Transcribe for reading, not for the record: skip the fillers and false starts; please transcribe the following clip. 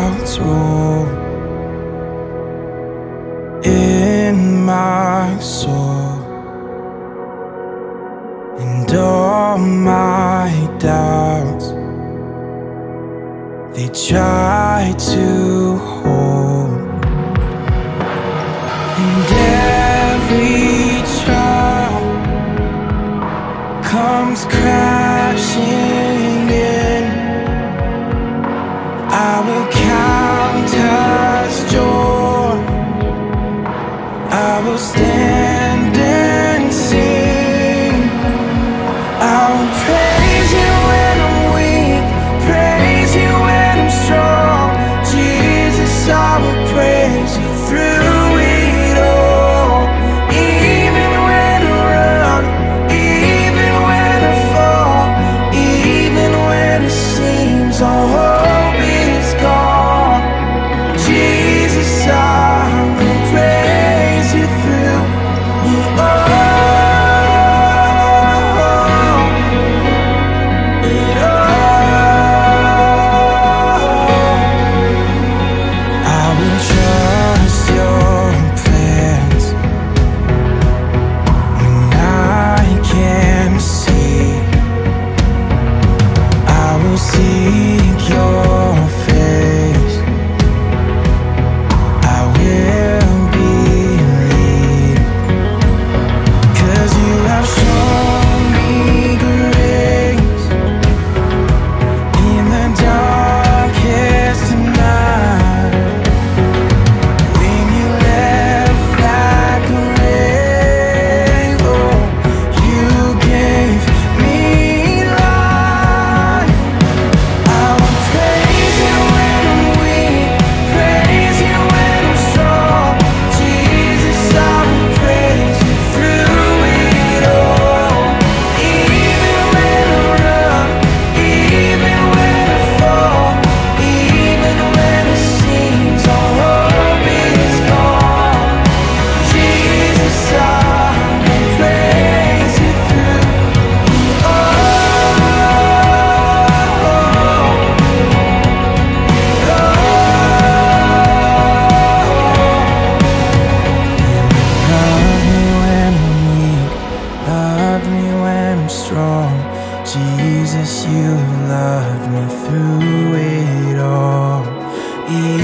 child's role in my soul, and all my doubts they try to hold, and every trial comes crashing in. I will count as joy, I will stand and sing. I will praise you when I'm weak, praise you when I'm strong. Jesus, I will praise you through it all. Even when I run, even when I fall, even when it seems all hope is gone. Jesus, I will praise you through it all. Seek your face, I will believe, 'cause you have shown me grace in the darkest night. When you left like a rainbow, you gave me life. Jesus, you loved me through it all.